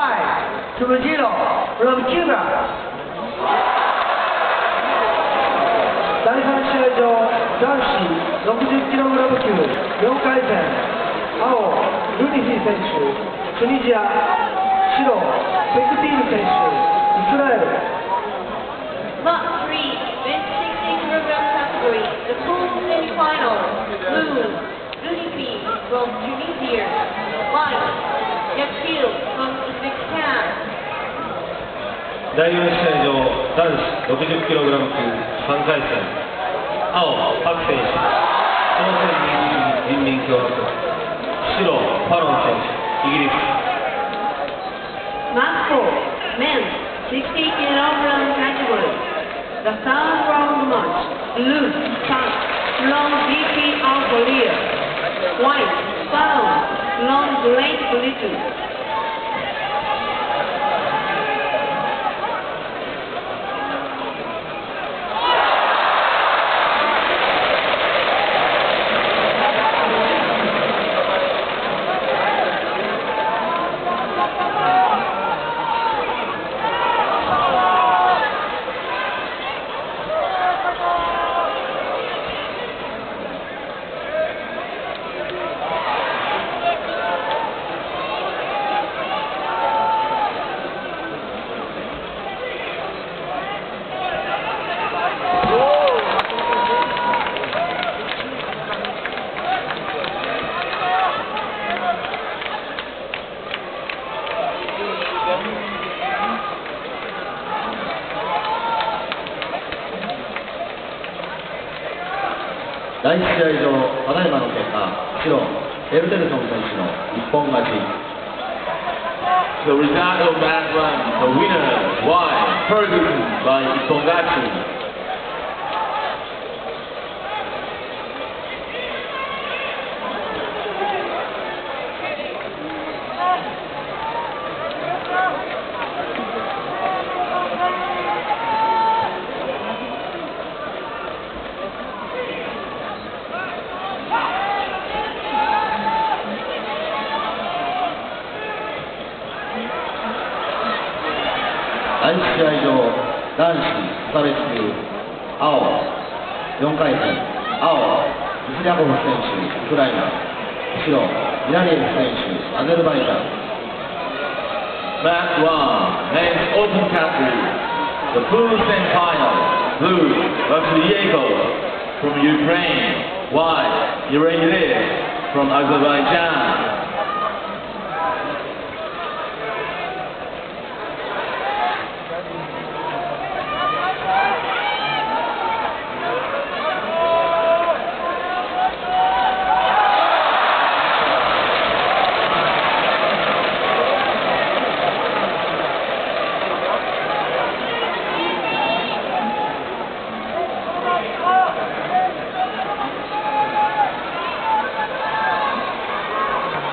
Abdullo from Cuba. 第3試合場、男子 60kg 級4回戦、青、ルニフィ選手、チュニジア、白、ペクティール選手、イスラエル。 Lot 3, men's 60kg category, the pool semi-final. Blue, Lunifi from Tunisia. White, Gabriel from Uzbekistan. 第4試合場、男子 60kg 級3回戦、青、パク選手、朝鮮人民共和国、白、パロン選手、イギリス。 Match 4, men's 60kg category. The third round match. Blue, Tan from GP Algeria. White, Paron from Great Britain. 第1試合場、ただいまの結果、白、ペルテルソン選手の一本勝ち。 The result of that one, the winner, white, Ferguson by Ipongachi. 第1試合場、男子無差別級、青、4回戦、青、イスリャコフ選手、ウクライナ、白、ミラリエフ選手、アゼルバイジャン。 Match 1, men's open category, the pool semi-final. Blue, Vasiliev from Ukraine. White, Miraliyyev from Azerbaijan. 第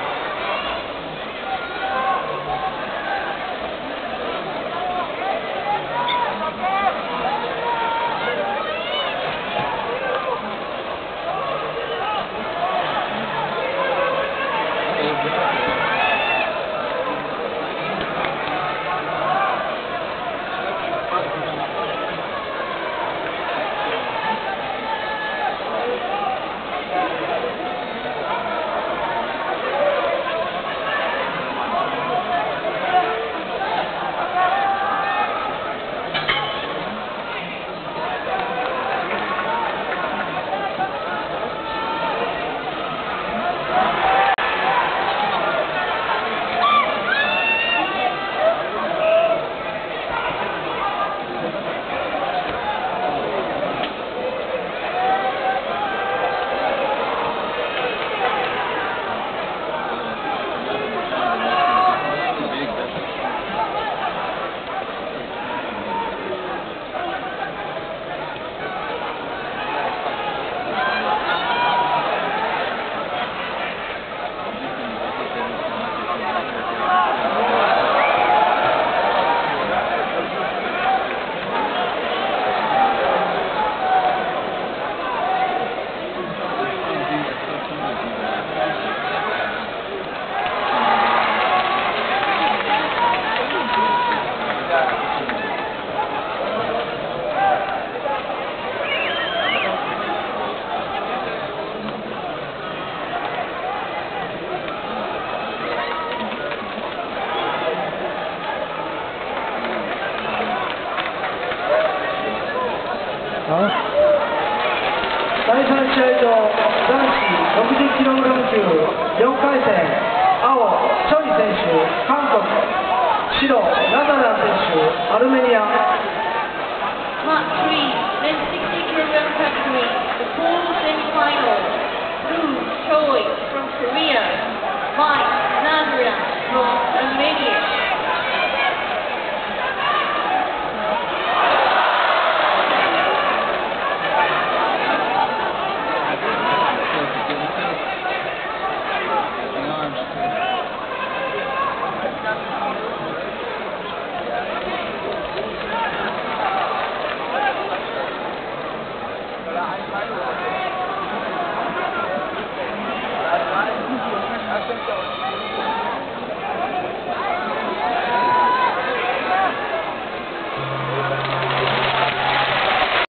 第3試合場、男子 60kg 級4回戦、青、チョイ選手、韓国、白、ラザラン選手、アルメニア。